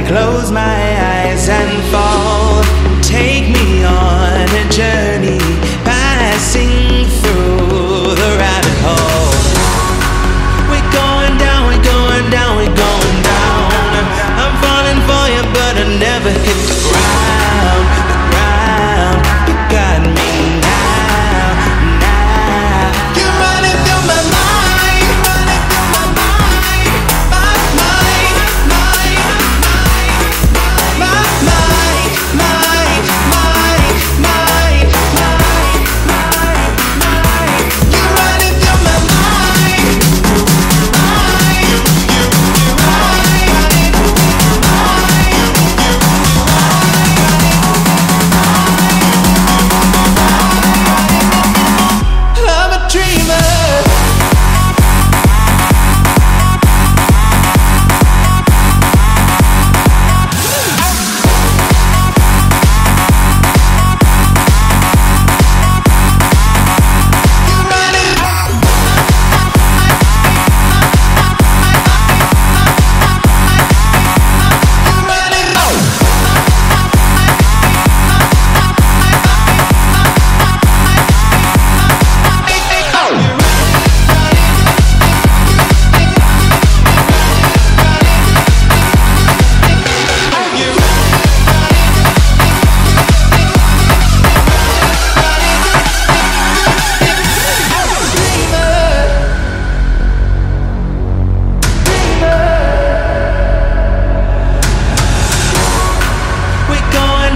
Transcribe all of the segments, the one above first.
close my eyes and fall. Take me on a journey, passing through the rabbit hole. We're going down, we're going down, we're going down. I'm falling for you, but I never hit the ground. The ground, you got me now, now. You're running through my mind, running through my mind, my mind, mind, mind, mind, mind, mind, mind, mind, mind. You're running through my mind, mind, you, I'm a dreamer.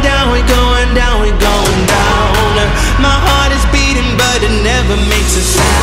We're going down, my heart is beating, but it never makes a sound.